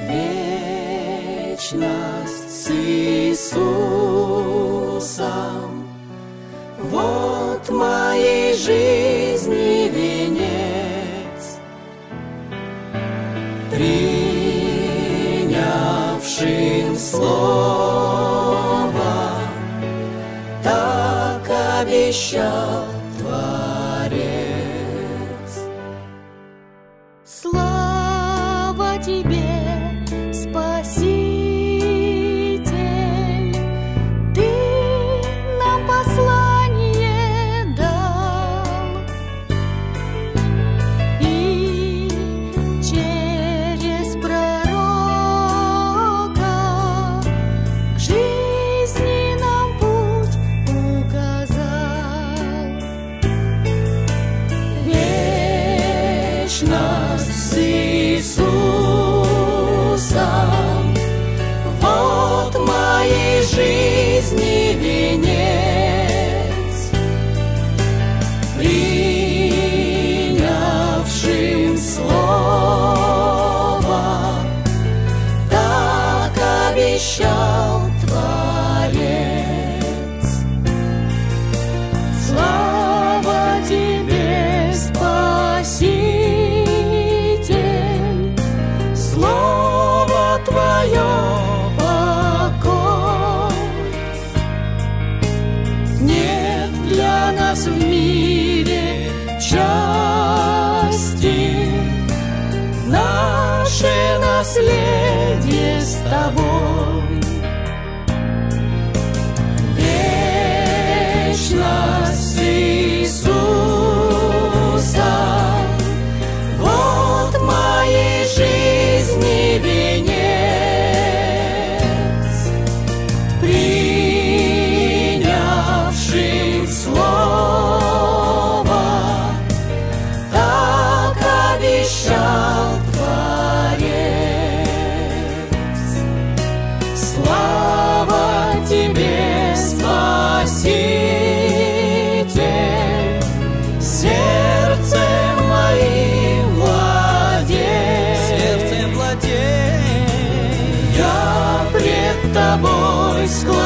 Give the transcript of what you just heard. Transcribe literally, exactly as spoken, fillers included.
вечность с Иисусом. Вот моей жизни венец, принявшим слово, так обещал Творец. Слава Тебе, Спаситель, Ты нам послание дал, и через пророка к жизни нам путь указал. Вечность с Иисусом, вот моей жизни венец, принявшим слово, так обещал Творец. Слава Тебе, Спаситель, Слово Твое покой. Нет для нас в мире счастья, наше наследие с Тобой. Вечность с Иисусом, вот моей жизни венец, принявшим слово, так обещал Творец. Слава Тебе, Спаситель, сердцем моим владей. Сердцем владей. Я пред Тобой склоняюсь,